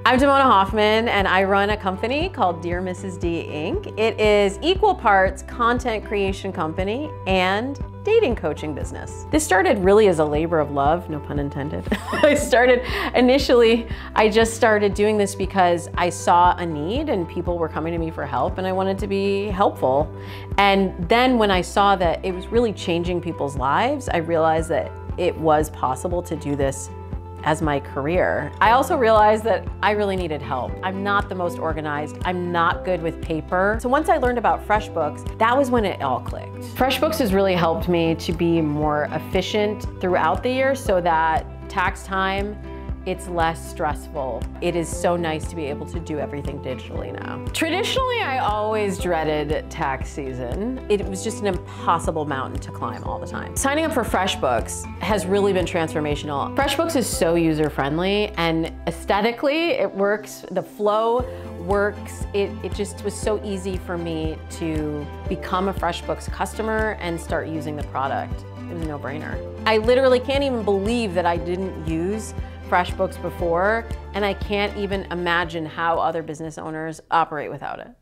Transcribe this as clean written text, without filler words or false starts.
I'm Damona Hoffman, and I run a company called Dear Mrs. D, Inc. It is equal parts content creation company and dating coaching business. This started really as a labor of love, no pun intended. I just started doing this because I saw a need and people were coming to me for help and I wanted to be helpful. And then when I saw that it was really changing people's lives, I realized that it was possible to do this as my career. I also realized that I really needed help. I'm not the most organized. I'm not good with paper. So once I learned about FreshBooks, that was when it all clicked. FreshBooks has really helped me to be more efficient throughout the year so that tax time, it's less stressful. It is so nice to be able to do everything digitally now. Traditionally, I always dreaded tax season. It was just an impossible mountain to climb all the time. Signing up for FreshBooks has really been transformational. FreshBooks is so user-friendly and aesthetically it works, the flow works. It just was so easy for me to become a FreshBooks customer and start using the product. It was a no-brainer. I literally can't even believe that I didn't use FreshBooks before, and I can't even imagine how other business owners operate without it.